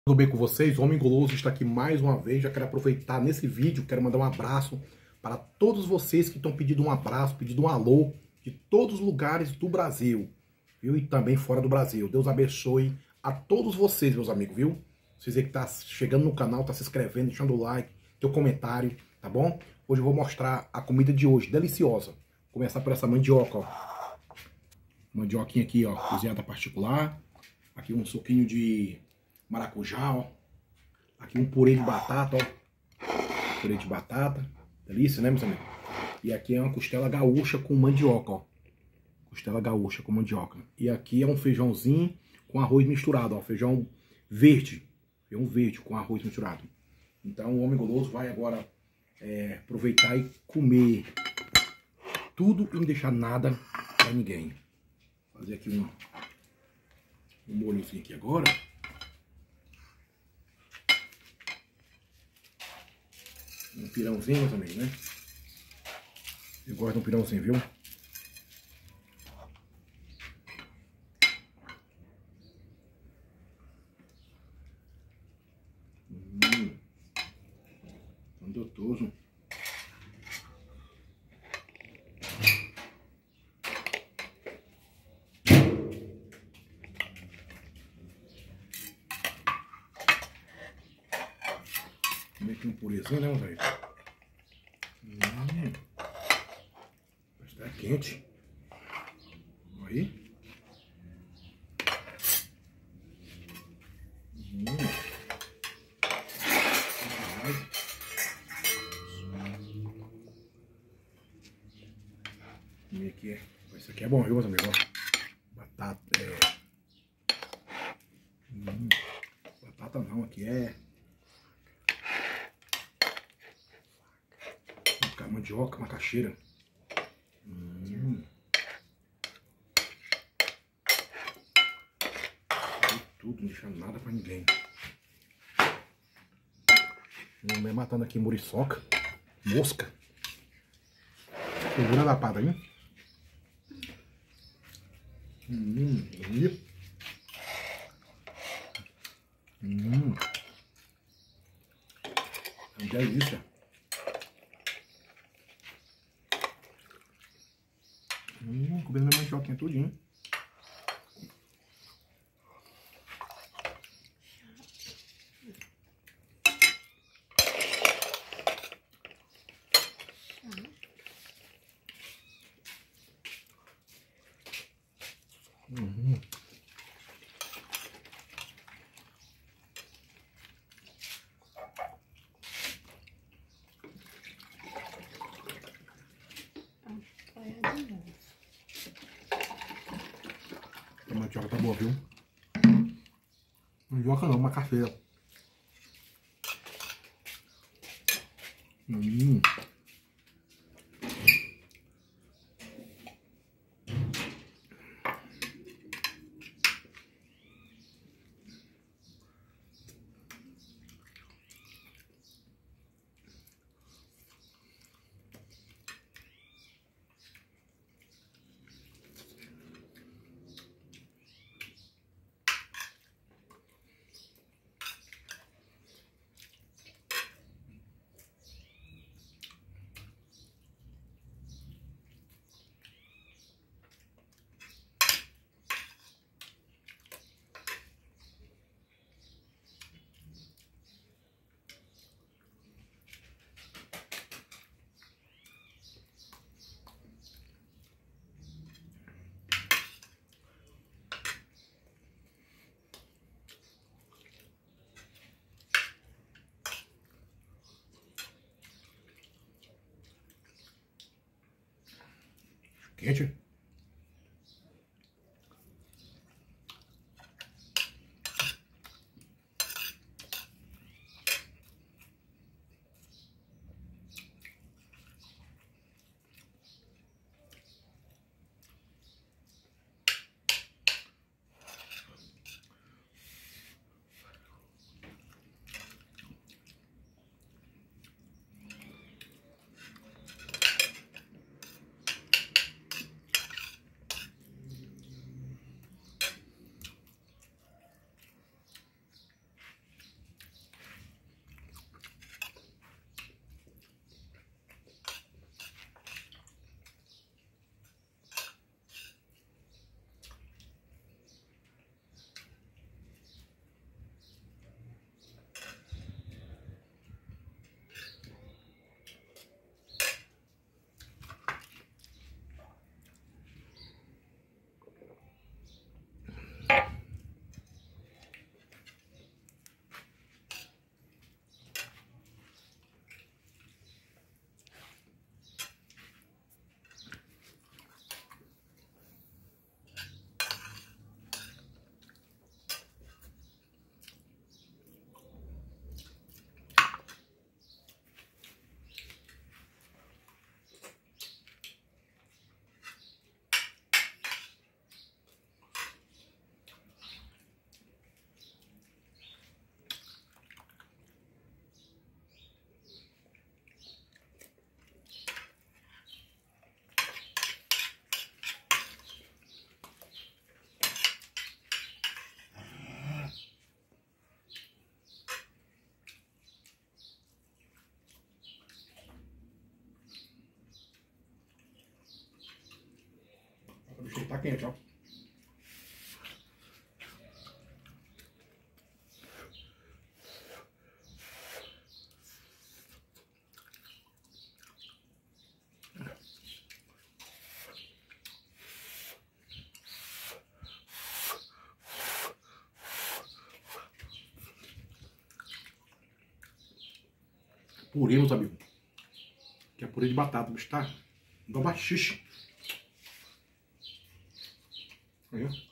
Tudo bem com vocês? O Homem Guloso está aqui mais uma vez. Já quero aproveitar nesse vídeo, quero mandar um abraço para todos vocês que estão pedindo um abraço, pedindo um alô de todos os lugares do Brasil, viu? E também fora do Brasil. Deus abençoe a todos vocês, meus amigos, viu? Vocês aí que tá chegando no canal, tá se inscrevendo, deixando o like, teu comentário, tá bom? Hoje eu vou mostrar a comida de hoje, deliciosa. Vou começar por essa mandioca, ó. Mandioquinha aqui, ó, cozinhada particular. Aqui um suquinho de maracujá, ó. Aqui um purê de batata, ó. Purê de batata. Delícia, né, meus amigos? E aqui é uma costela gaúcha com mandioca, ó. Costela gaúcha com mandioca. E aqui é um feijãozinho com arroz misturado, ó. Feijão verde. Feijão verde com arroz misturado. Então o Homem Guloso vai agora aproveitar e comer tudo e não deixar nada pra ninguém. Vou fazer aqui um molhozinho aqui agora. Um pirãozinho, meus amigos, né? Eu gosto de um pirãozinho, viu? Tão gostoso. Comer aqui um purezinho, né, meus amigos? Está quente. Aí. Comer aqui. Isso aqui é bom, viu, meus amigos? Batata. Batata não, aqui é mandioca, macaxeira. Tudo, não deixando nada pra ninguém. Não é matando aqui muriçoca, mosca. Segura a lapada aí. É uma delícia. Comendo minha mandioquinha tudinho. A mandioca tá boa, viu? Mandioca não, macaxeira. Quente. quente, ó. Purê, meus amigos. Que é purê de batata, bicho, tá? Dá baxixe. Aí, ó.